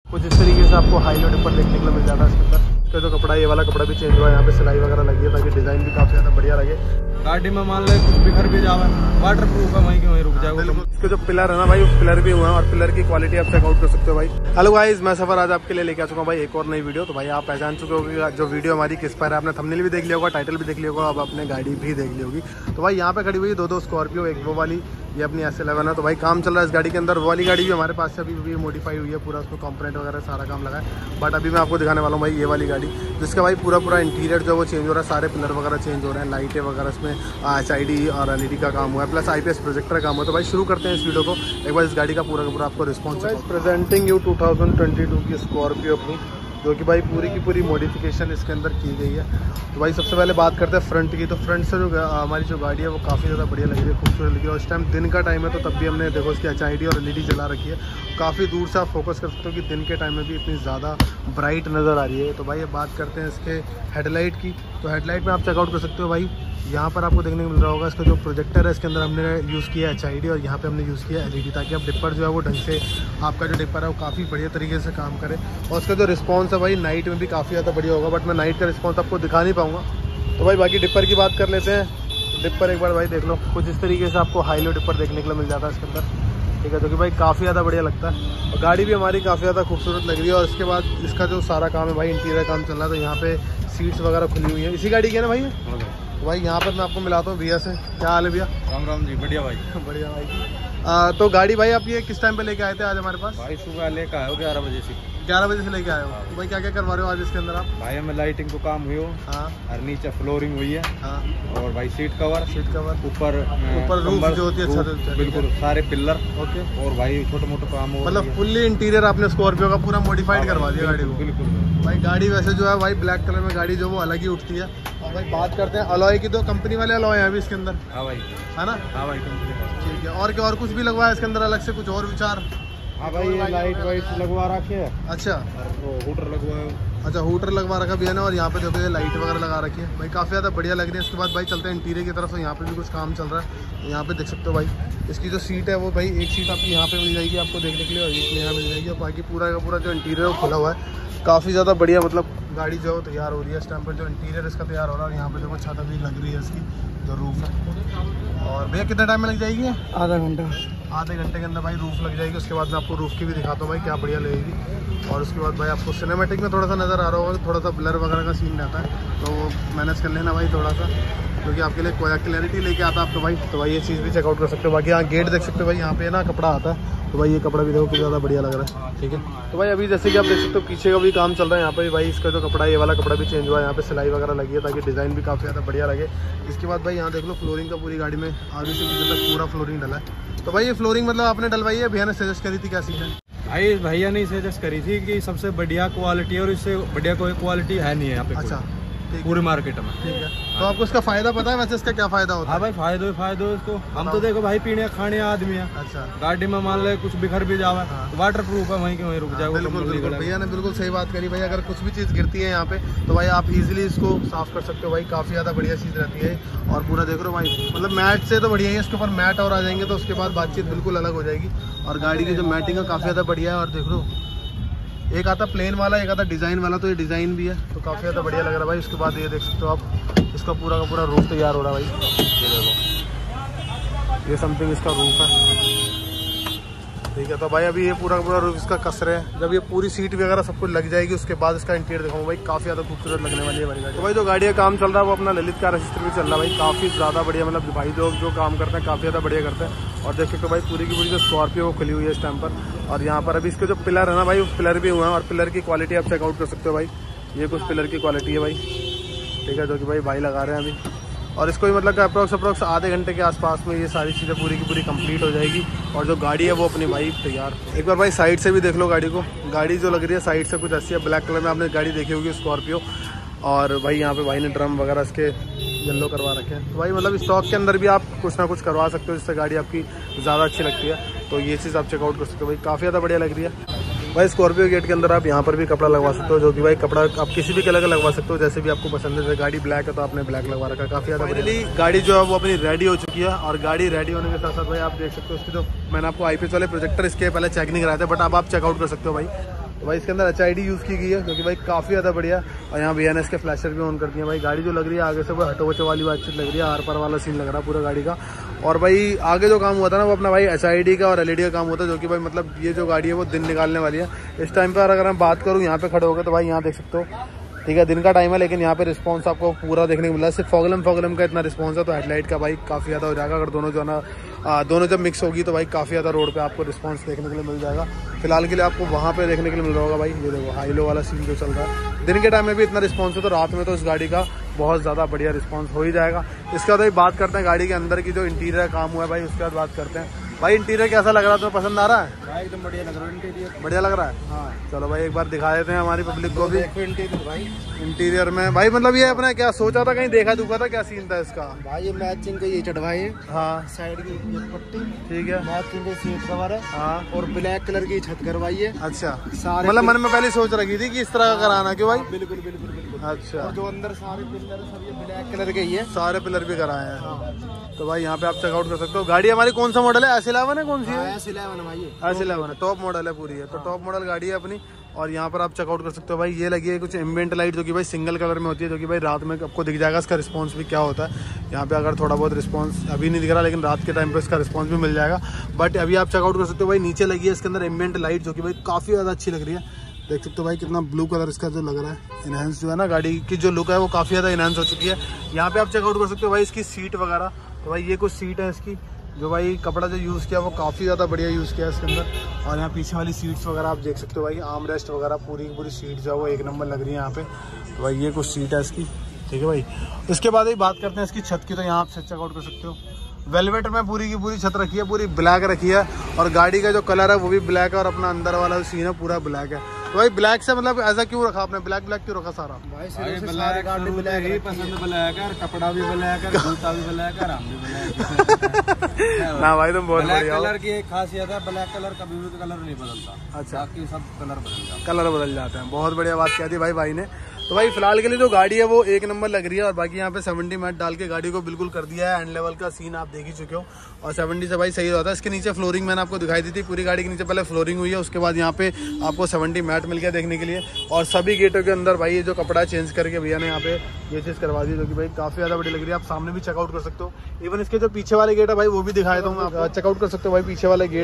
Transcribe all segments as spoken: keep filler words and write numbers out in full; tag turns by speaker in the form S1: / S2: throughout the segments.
S1: कुछ इस तरीके से आपको हाई लो डिपर देखने को मिल जाता है इसके अंदर। इसका जो कपड़ा है ये वाला कपड़ा भी चेंज हुआ है, यहाँ पे सिलाई वगैरह लगी है ताकि डिजाइन भी काफी ज्यादा बढ़िया लगे।
S2: गाड़ी में मान ले कुछ बिखर भी जावे, वाटर प्रूफ है, वहीं के वहीं रुक जाएगा।
S1: इसके जो पिलर है ना भाई, पिलर भी हुए हैं और पिलर की क्वालिटी आप चेकआउट कर सकते हो भाई। हेलो गाइस, मैं सफर आज आपके लिए लेके आ चुका हूँ भाई एक और नई वीडियो। तो भाई आप पहचान चुके होंगे जो वीडियो हमारी किस पर है, आपने थंबनेल भी देख लिया होगा, टाइटल भी देख लिया होगा, अब आपने गाड़ी भी देख ली होगी। तो भाई यहाँ पे खड़ी हुई है दो दो स्कॉर्पियो, एक वो वाली, ये अपनी एस इलेवन है। तो भाई काम चल रहा है इस गाड़ी के अंदर। वो वाली गाड़ी भी हमारे पास से अभी भी मॉडिफाई हुई है, पूरा उसको कंपोनेंट वगैरह सारा काम लगा है। बट अभी मैं आपको दिखाने वाला हूँ भाई ये वाली गाड़ी, जिसका भाई पूरा पूरा इंटीरियर जो वो चेंज हो रहा है, सारे पिलर वगैरह चेंज हो रहे हैं, लाइटें वगैरह इसमें एच आई डी और एल ई डी का काम हुआ है, plus I P S projector का काम हुआ है। तो भाई शुरू करते हैं इस वीडियो को, एक बार इस गाड़ी का पूरा का पूरा आपको रिस्पॉन्स है। Presenting you two thousand twenty two की स्कॉर्पियो अपनी, जो कि भाई पूरी की पूरी मॉडिफिकेशन इसके अंदर की गई है। तो भाई सबसे पहले बात करते हैं फ्रंट की। तो फ्रंट से जो हमारी जो गाड़ी है वो काफ़ी ज़्यादा बढ़िया लग रही है, खूबसूरत लग रही है। और इस टाइम दिन का टाइम है तो तब भी हमने देखो इसकी एच आई डी और एल ई डी जला रखी है। काफ़ी दूर से आप फोकस कर सकते हो कि दिन के टाइम में भी इतनी ज़्यादा ब्राइट नज़र आ रही है। तो भाई अब बात करते हैं इसके हेडलाइट की। तो हेडलाइट में आप चेकआउट कर सकते हो भाई, यहाँ पर आपको देखने को मिल रहा होगा इसका जो प्रोजेक्टर है, इसके अंदर हमने यूज़ किया एच आई डी और यहाँ पे हमने यूज़ किया एल ई डी, ताकि अब डिपर जो है वो ढंग से, आपका जो डिपर है वो काफ़ी बढ़िया तरीके से काम करे। और उसका जो रिस्पॉन्स है भाई नाइट में भी काफ़ी ज़्यादा बढ़िया होगा, बट मैं नाइट का रिस्पॉन्स आपको दिखा नहीं पाऊँगा। तो भाई बाकी डिपर की बात कर लेते हैं। डिपर एक बार भाई देख लो, कुछ इस तरीके से आपको हाई लो डिपर देखने के लिए मिल जाता है इसके अंदर, ठीक है, जो कि भाई काफ़ी ज़्यादा बढ़िया लगता है। और गाड़ी भी हमारी काफ़ी ज़्यादा खूबसूरत लग रही है। और इसके बाद इसका जो सारा काम है भाई, इंटीरियर काम चल रहा है। तो यहाँ पे सीट्स वगैरह खुली हुई है, इसी गाड़ी की है ना भाई? तो भाई यहाँ पर मैं आपको मिलाता हूँ भैया से। क्या हाल है भैया?
S2: राम राम जी, बढ़िया भाई।
S1: बढ़िया भाई। आ, तो गाड़ी भाई आप ये किस टाइम पे लेके आए थे आज हमारे पास?
S2: भाई सुबह लेकर आए हो ग्यारह बजे से।
S1: ग्यारह बजे से लेके आए हो? तो भाई क्या क्या करवा रहे हो आज इसके अंदर आप?
S2: भाई हमें लाइटिंग को काम हुई हो।
S1: हाँ।
S2: और नीचे फ्लोरिंग हुई है।
S1: हाँ।
S2: और भाई सीट कवर,
S1: सीट कवर,
S2: ऊपर
S1: ऊपर रूफ जो होती है छत,
S2: बिल्कुल सारे पिलर।
S1: ओके।
S2: और भाई छोटे मोटे काम हो,
S1: मतलब फुल्ली इंटीरियर आपने स्कॉर्पियो का पूरा मॉडिफाइड करवा दिया गाड़ी को।
S2: बिल्कुल
S1: भाई गाड़ी वैसे जो है भाई ब्लैक कलर में गाड़ी जो वो अलग ही उठती है। और भाई बात करते हैं अलॉय की, तो कंपनी वाले अलॉय हैं अभी इसके अंदर।
S2: हाँ भाई,
S1: है ना?
S2: हाँ भाई कंपनी।
S1: ठीक है। और क्या और कुछ भी लगवाया इसके अंदर अलग से, कुछ और विचार?
S2: हाँ भाई ये लाइट वाइट लगवा रखे है।
S1: अच्छा।
S2: वो हूटर लगवाए।
S1: अच्छा, हूटर लगवा रखा भी है ना। और यहाँ पे देखो ये लाइट वगैरह लगा रखी है भाई, काफ़ी ज़्यादा बढ़िया लग रही है। इसके बाद भाई चलते हैं इंटीरियर की तरफ। तो यहाँ पे भी कुछ काम चल रहा है। यहाँ पे देख सकते हो भाई इसकी जो सीट है वो भाई, एक सीट आपकी यहाँ पे मिल जाएगी आपको देखने के लिए, और एक यहाँ मिल जाएगी। और बाकी पूरा का पूरा जो इंटीरियर है खुला हुआ है, काफ़ी ज़्यादा बढ़िया। मतलब गाड़ी जो है तैयार हो रही है इस टाइम पर, जो इंटीरियर इसका तैयार हो रहा है। और यहाँ पे देखो छत अभी लग रही है इसकी, जो रूफ है। और भैया कितने टाइम में लग जाएगी?
S2: आधा घंटा।
S1: आधे घंटे के अंदर भाई रूफ लग जाएगी। उसके बाद मैं आपको रूफ की भी दिखाता हूँ भाई, क्या बढ़िया लगेगी। और उसके बाद भाई आपको सिनेमैटिक में थोड़ा सा नज़र आ रहा होगा, थोड़ा सा ब्लर वगैरह का सीन रहता है, तो वो मैनेज कर लेना भाई थोड़ा सा, क्योंकि आपके लिए कोई क्लैरिटी लेके आता है आपको भाई। तो भाई ये चीज़ भी चेकआउट कर सकते हो। बाकी यहाँ गेट देख सकते हो भाई, यहाँ पे ना कपड़ा आता है। तो भाई ये कपड़ा भी देखो कितना ज़्यादा बढ़िया लग रहा है, ठीक है। तो भाई अभी जैसे कि आप देख सकते हो पीछे का भी काम चल रहा है। यहाँ पे भी भाई इसका जो कपड़ा है ये वाला कपड़ा भी चेंज हुआ है, यहाँ पे सिलाई वगैरह लगी है ताकि डिज़ाइन भी काफ़ी ज़्यादा बढ़िया लगे। इसके बाद भाई यहाँ देख लो फ्लोरिंग का पूरी गाड़ी में आगे से पीछे तक पूरा फ्लोरिंग डला है। तो भाई ये फ्लोरिंग मतलब आपने डलवाई है, भैया ने सजेस्ट करी थी, क्या सीन है?
S2: भाई भैया ने सजेस्ट करी थी कि सबसे बढ़िया क्वालिटी है और इससे बढ़िया कोई क्वालिटी है नहीं है यहाँ पे।
S1: अच्छा,
S2: पूरी मार्केट में।
S1: ठीक है। तो आपको इसका फायदा पता है वैसे, इसका क्या फायदा होता है?
S2: हाँ भाई फायदो ही फायदो इसको। हम तो देखो भाई पीने खाने आदमी है।
S1: अच्छा।
S2: गाड़ी में मान ले कुछ बिखर भी जावे,
S1: हाँ।
S2: तो वाटर प्रूफ है, वहीं के वहीं रुक जाएगा।
S1: बिल्कुल बिल्कुल, भैया ने बिल्कुल सही बात करी भाई। अगर कुछ भी चीज़ गिरती है यहाँ पे तो भाई आप इजीली इसको साफ कर सकते हो भाई, काफ़ी ज़्यादा बढ़िया चीज़ रहती है। और पूरा देख लो भाई, मतलब मैट से तो बढ़िया है, इसके ऊपर मैट और आ जाएंगे तो उसके बाद बातचीत बिल्कुल अलग हो जाएगी। और गाड़ी की जो मैटिंग है काफ़ी ज़्यादा बढ़िया है। और देख लो एक आता प्लेन वाला, एक आता डिज़ाइन वाला, तो ये डिज़ाइन भी है तो काफ़ी ज़्यादा बढ़िया लग रहा है भाई। उसके बाद ये देख सकते हो आप, इसका पूरा का पूरा रूफ तैयार हो रहा है भाई। ये देखो, ये समथिंग इसका रूफ है, ठीक है। तो भाई अभी ये पूरा का पूरा रूफ इसका कस रहे हैं। जब ये पूरी सीट वगैरह सब कुछ लग जाएगी उसके बाद इसका इंटीरियर दिखाऊंगा भाई, काफ़ी ज़्यादा खूबसूरत लगने वाली है हमारी गाड़ी। तो भाई जो गाड़ी का काम चल रहा है वो अपना ललित कार रजिस्टर भी चल रहा है भाई, काफ़ी ज़्यादा बढ़िया। मतलब भाई जो जो काम करते हैं काफ़ी ज़्यादा बढ़िया करते हैं। और देख सकते हो भाई पूरी की पूरी जो स्कॉर्पियो वो खुली हुई है इस टाइम पर। और यहाँ पर अभी इसके जो पिलर है ना भाई, वो पिलर भी हुए हैं। और पिलर की क्वालिटी आप चेकआउट कर सकते हो भाई, ये कुछ पिलर की क्वालिटी है भाई, ठीक है, जो कि भाई भाई लगा रहे हैं अभी। और इसको भी मतलब अप्रोक्स अप्रोक्स आधे घंटे के आसपास में ये सारी चीज़ें पूरी की पूरी कंप्लीट हो जाएगी। और जो गाड़ी है वो अपनी भाई तैयार। एक बार भाई साइड से भी देख लो गाड़ी को, गाड़ी जो लग रही है साइड से कुछ ऐसी है, ब्लैक कलर में आपने गाड़ी देखी होगी स्कॉर्पियो। और भाई यहाँ पे भाई ने ड्रम वगैरह इसके येलो करवा रखे हैं। तो भाई मतलब स्टॉक के अंदर भी आप कुछ ना कुछ करवा सकते हो जिससे गाड़ी आपकी ज़्यादा अच्छी लगती है। तो ये चीज़ आप चेकआउट कर सकते हो भाई, काफ़ी ज़्यादा बढ़िया लग रही है भाई। स्कॉर्पियो गेट के अंदर आप यहाँ पर भी कपड़ा लगवा सकते हो, जो कि भाई कपड़ा आप किसी भी कलर का लगवा सकते हो जैसे भी आपको पसंद है। जैसे गाड़ी ब्लैक है तो आपने ब्लैक लगवा रखा है, काफ़ी ज़्यादा फाइनली गाड़ी जो है वो अपनी रेडी हो चुकी है। और गाड़ी रेडी होने के साथ साथ भाई आप देख सकते हो उसकी जो मैंने आपको आईपीएस वाले प्रोजेक्टर इसके पहले चेक नहीं कराए थे, बट अब आप चेकआउट कर सकते हो भाई। तो भाई इसके अंदर एच आई डी यूज़ की गई है जो कि भाई काफ़ी ज़्यादा बढ़िया। और यहाँ बी एन एस के फ्लैशर भी ऑन करती है भाई। गाड़ी जो लग रही है आगे से वो हटो बचो वाली बातचीत लग रही है, आर पार वाला सीन लग रहा है पूरा गाड़ी का। और भाई आगे जो काम हुआ था ना वो अपना भाई एच आई डी का और एल ई डी का काम होता है, जो कि भाई मतलब ये जो गाड़ी है वो दिन निकालने वाली है। इस टाइम पर अगर मैं बात करूँ यहाँ पे खड़े हो गए तो भाई यहाँ देख सकते हो, ठीक है दिन का टाइम है लेकिन यहाँ पे रिस्पांस आपको पूरा देखने को मिला है। सिर्फ फॉगलम फॉगलम का इतना रिस्पांस है, तो हेडलाइट का भाई काफ़ी ज़्यादा हो जाएगा। अगर दोनों जो है ना दोनों जब मिक्स होगी तो भाई काफ़ी ज़्यादा रोड पे आपको रिस्पांस देखने के लिए मिल जाएगा। फिलहाल के लिए आपको वहाँ पे देखने के लिए मिल रहा होगा भाई, ये देखो हाई लो वाला सीन जो चल रहा है। दिन के टाइम में भी इतना रिस्पांस है तो रात में तो इस गाड़ी का बहुत ज़्यादा बढ़िया रिस्पांस हो ही जाएगा। इसके बाद भाई बात करते हैं गाड़ी के अंदर की जो इंटीरियर काम हुआ है भाई, उसके बाद बात करते हैं भाई इंटीरियर कैसा लग रहा है, तुम्हें पसंद आ रहा है?
S2: भाई एकदम बढ़िया लग रहा है इंटीरियर,
S1: बढ़िया लग रहा है।
S2: हाँ
S1: चलो भाई एक बार दिखा देते हैं हमारी पब्लिक को भी
S2: इंटीरियर भाई।
S1: इंटीरियर में भाई मतलब ये अपने क्या सोचा था, कहीं देखा दुखा था, क्या सीन था इसका?
S2: भाई ये मैचिंग का ये चढ़वाई है,
S1: हाँ
S2: साइड की ये पट्टी,
S1: ठीक है,
S2: मैचिंग का सीट कवर है,
S1: हाँ
S2: और ब्लैक कलर की छत करवाई है।
S1: अच्छा
S2: सारे
S1: मतलब मन में पहले सोच रखी थी कि इस तरह का कराना, क्यों भाई?
S2: बिल्कुल बिल्कुल बिल्कुल।
S1: अच्छा
S2: और जो अंदर सारे पिलर सब ये ब्लैक कलर के ही है,
S1: सारे पिलर भी कराए हैं।
S2: हाँ।
S1: तो भाई यहाँ पे आप चेकआउट कर सकते हो। गाड़ी हमारी कौन सा मॉडल है? एस इलेवन है, कौन सी है?
S2: एस इलेवन भाई,
S1: एस इलेवन है, टॉप मॉडल है पूरी है, तो टॉप मॉडल गाड़ी है अपनी। और यहाँ पर आप चेकआउट कर सकते हो भाई, ये लगी है कुछ एम्बिएंट लाइट जो कि भाई सिंगल कलर में होती है, जो कि भाई रात में आपको दिख जाएगा इसका रिस्पांस भी क्या होता है। यहाँ पे अगर थोड़ा बहुत रिस्पांस अभी नहीं दिख रहा लेकिन रात के टाइम पे इसका रिस्पांस भी मिल जाएगा। बट अभी आप चेकआउट कर सकते हो भाई, नीचे लगी है इसके अंदर एम्बिएंट लाइट जो कि भाई काफ़ी ज़्यादा अच्छी लग रही है। देख सकते हो भाई कितना ब्लू कलर इसका जो लग रहा है, इनहेंस जो है ना गाड़ी की जो लुक है वो काफ़ी ज़्यादा इनहेंस हो चुकी है। यहाँ पे आप चेकआउट कर सकते हो भाई इसकी सीट वगैरह। तो भाई ये कुछ सीट है इसकी, जो भाई कपड़ा जो यूज़ किया वो काफ़ी ज़्यादा बढ़िया यूज़ किया है इसके अंदर। और यहाँ पीछे वाली सीट्स वगैरह आप देख सकते हो भाई, आर्म रेस्ट वगैरह पूरी की पूरी सीट जो है वो एक नंबर लग रही है यहाँ पे। तो भाई ये कुछ सीट है इसकी, ठीक है भाई। इसके बाद ही बात करते हैं इसकी छत की, तो यहाँ आप छत चेकआउट कर सकते हो। वेलवेट में पूरी की पूरी छत रखी है, पूरी ब्लैक रखी है। और गाड़ी का जो कलर है वो भी ब्लैक है, और अपना अंदर वाला जो सीन है पूरा ब्लैक है। तो भाई ब्लैक से मतलब ऐसा क्यों रखा आपने, ब्लैक ब्लैक क्यों रखा सारा?
S2: भाई ब्लैक गाड़ी ब्लैक ही पसंद, ब्लैक है, कपड़ा भी ब्लैक है, जूता भी ब्लैक है, राम भी ब्लैक है।
S1: ना भाई तुम बहुत बढ़िया हो।
S2: कलर की एक खासियत है, ब्लैक कलर कभी भी कलर नहीं बदलता।
S1: अच्छा,
S2: बाकी सब कलर बदल जाते हैं,
S1: कलर बदल जाते हैं। बहुत बढ़िया बात कह दी भाई भाई ने। तो भाई फिलहाल के लिए जो गाड़ी है वो एक नंबर लग रही है। और बाकी यहाँ पे सेवेंटी मैट डाल के गाड़ी को बिल्कुल कर दिया है, एंड लेवल का सीन आप देख ही चुके हो। और सेवेंटी से भाई सही होता है। इसके नीचे फ्लोरिंग मैंने आपको दिखाई दी थी, पूरी गाड़ी के नीचे पहले फ्लोरिंग हुई है, उसके बाद यहाँ पे आपको सेवेंटी मैट मिल गया देखने के लिए। और सभी गेटों के अंदर भाई ये जो कपड़ा चेंज करके भैया ने यहाँ पे ये चीज़ करवा दी, जो कि भाई काफ़ी ज़्यादा बड़ी लग रही है। आप सामने भी चेकआउट कर सकते हो। इवन इसके जो पीछे वाले गेट है भाई वो भी दिखाया था मैं, चेकआउट कर सकते हो भाई पीछे वाले गेट,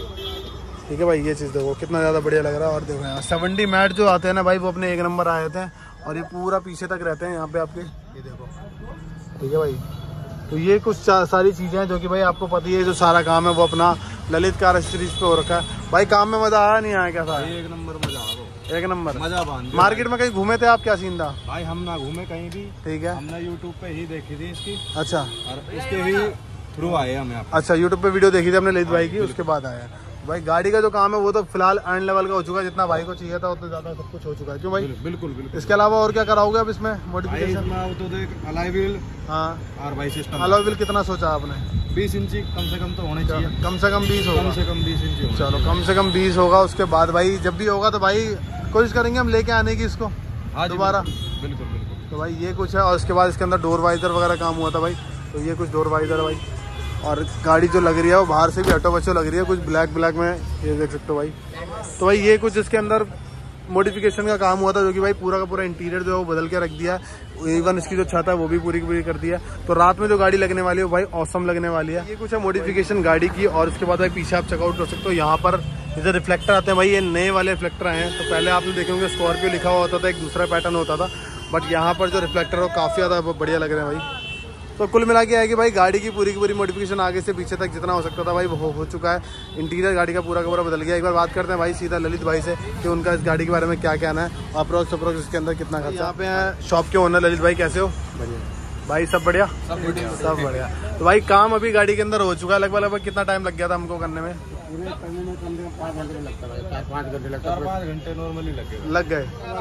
S1: ठीक है भाई। ये चीज़ देखो कितना ज़्यादा बढ़िया लग रहा है। और देखो यहाँ सेवेंटी मैट जो आते हैं ना भाई वो अपने एक नंबर आए थे, और ये पूरा पीछे तक रहते हैं यहाँ पे आपके, ये देखो, ठीक है भाई। तो ये कुछ सारी चीज़ें हैं जो कि भाई आपको पता ही है, जो सारा काम है वो अपना ललित कार एक्सरीज पे हो रखा है। भाई काम में मजा आया नहीं आया, कैसा है?
S2: एक नंबर मजा आ, एक नंबर मजा बांध।
S1: मार्केट में कहीं घूमे थे आप, क्या सीन था?
S2: भाई हम ना घूमे कहीं भी,
S1: ठीक है,
S2: हमने यूट्यूब पे ही देखी थी इसकी।
S1: अच्छा,
S2: और इसके ही थ्रू आए हम यहाँ।
S1: अच्छा, यूट्यूब पे वीडियो देखी थी हमने ललित भाई की, उसके बाद आया। भाई गाड़ी का जो काम है वो तो फिलहाल एंड लेवल का हो चुका है, जितना भाई को चाहिए था उतना ज्यादा सब कुछ हो चुका है। क्यों भाई?
S2: बिल्कुल बिल्कुल।
S1: इसके अलावा और क्या कराओगे अब इसमें मॉडिफिकेशन?
S2: तो देख अलॉय व्हील,
S1: हाँ,
S2: और भाई सिस्टम।
S1: अलॉय व्हील कितना सोचा आपने?
S2: बीस इंची कम से कम तो होने चाहिए।
S1: कम से कम बीस होगा,
S2: कम से कम बीस इंची।
S1: चलो कम से कम बीस होगा। उसके बाद भाई जब भी होगा तो भाई कोशिश करेंगे हम लेके आने की इसको दोबारा।
S2: बिल्कुल बिल्कुल।
S1: तो भाई ये कुछ है। और उसके बाद इसके अंदर डोर वाइजर वगैरह काम हुआ था भाई, तो ये कुछ डोर वाइजर है भाई। और गाड़ी जो लग रही है वो बाहर से भी हटो बच्चों लग रही है, कुछ ब्लैक ब्लैक में, ये देख सकते हो भाई। तो भाई ये कुछ इसके अंदर मॉडिफिकेशन का काम हुआ था, जो कि भाई पूरा का पूरा इंटीरियर जो है वो बदल के रख दिया है। इवन इसकी जो छत है वो भी पूरी की पूरी कर दिया है। तो रात में जो गाड़ी लगने वाली है वो भाई ऑसम लगने वाली है। ये कुछ है मॉडिफिकेशन गाड़ी की। और उसके बाद भाई पीछे आप चेकआउट कर सकते हो, यहाँ पर जैसे रिफ्लेक्टर आते हैं भाई, ये नए वाले रिफ्लेक्टर आए हैं। तो पहले आपने देखे होंगे स्कॉर्पियो लिखा हुआ होता था, एक दूसरा पैटर्न होता था, बट यहाँ पर जो रिफ्लेक्टर है वो काफ़ी ज़्यादा बढ़िया लग रहे हैं भाई। तो कुल मिला के है कि भाई गाड़ी की पूरी की पूरी मॉडिफिकेशन आगे से पीछे तक जितना हो सकता था भाई वो हो, हो चुका है। इंटीरियर गाड़ी का पूरा का पूरा बदल गया। एक बार बात करते हैं भाई सीधा ललित भाई से कि उनका इस गाड़ी के बारे में क्या कहना है, अप्रोक्स अप्रोक्स इसके अंदर कितना खर्चा। यहाँ पे हैं शॉप के ओनर ललित भाई, कैसे हो? बढ़िया भाई, सब बढ़िया,
S2: सब बढ़िया,
S1: सब बढ़िया। तो भाई काम अभी गाड़ी के अंदर हो चुका है, लगभग लगभग कितना टाइम लग गया था हमको करने में?
S2: पूरे करने में कम से कम पाँच घंटे लगता है, चार पाँच घंटे लगता है, पाँच घंटे नॉर्मली लगे
S1: लग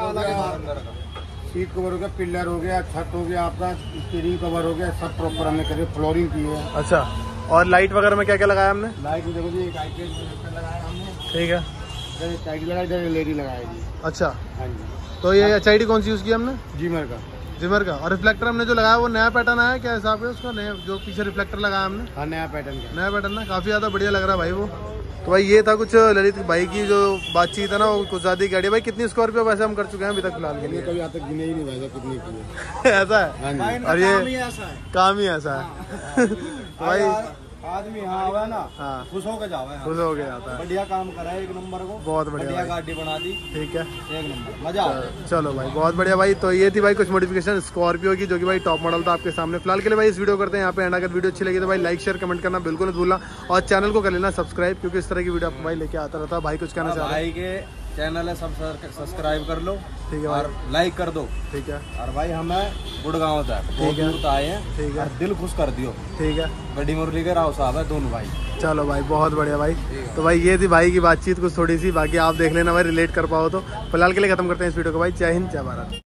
S1: गए।
S2: सीट कवर हो गया, पिलर हो गया, छत हो गया, आपका स्टीयरिंग कवर हो गया, सब प्रॉपर हमने करे, फ्लोरिंग की है।
S1: अच्छा, और लाइट वगैरह में क्या क्या लगाया हमने?
S2: लाइट देखो जी, एक आई लगाया हमने,
S1: ठीक है,
S2: साइड लगाई, एलईडी लगाया जी।
S1: अच्छा,
S2: हाँ जी।
S1: तो ये एच आई डी कौन सी यूज़ किया हमने?
S2: जिमर का,
S1: जिमर का। और रिफ्लेक्टर हमने जो लगाया वो नया पैटर्न आया, क्या हिसाब है उसका? नया जो पीछे रिफ्लेक्टर लगाया हमने?
S2: हाँ, नया पैटर्न का,
S1: नया पैटर्न ना, काफ़ी ज़्यादा बढ़िया लग रहा है भाई वो। तो भाई ये था कुछ ललित भाई की जो बातचीत है ना, वो कुछ ज्यादा गाड़ी। भाई कितनी स्कॉर्पियो वैसे हम कर चुके हैं अभी तक फिलहाल के लिए?
S2: कभी आज तक गिने ही नहीं भाई कितनी की है।
S1: ऐसा है और ये काम ही ऐसा है भाई।
S2: आदमी हाँ हुआ ना,
S1: हाँ
S2: खुश होकर जावा है,
S1: खुश हो गया जाता है।
S2: बढ़िया काम करा है एक नंबर को,
S1: बहुत बढ़िया
S2: गाड़ी बना दी,
S1: ठीक है
S2: एक नंबर मजा आ गया।
S1: चलो भाई बहुत बढ़िया भाई। तो ये थी भाई कुछ मॉडिफिकेशन स्कॉर्पियो की, जो कि भाई टॉप मॉडल था आपके सामने। फिलहाल के लिए भाई इस वीडियो करते हैं यहाँ पे एंड। अगर वीडियो अच्छी लगी तो भाई लाइक शेयर कमेंट करना बिल्कुल मत भूलना, और चैनल को कर लेना सब्सक्राइब, क्योंकि इस तरह की वीडियो आपको भाई लेके आता रहता है। भाई कुछ कहना चाह रहे हैं?
S2: भाई के चैनल है सब सब्सक्राइब कर लो,
S1: ठीक है
S2: और लाइक कर दो,
S1: ठीक है।
S2: और भाई हमें गुड़गांव तक बहुत दूर आए हैं,
S1: ठीक है,
S2: दिल खुश कर दियो,
S1: ठीक है।
S2: बड़ी मुरली के राव साहब है दोनों भाई।
S1: चलो भाई बहुत बढ़िया भाई। तो भाई ये थी भाई की बातचीत कुछ थोड़ी सी, बाकी आप देख लेना भाई रिलेट कर पाओ तो। फिलहाल के लिए खत्म करते हैं इस वीडियो को भाई। जय हिंद जय भारत।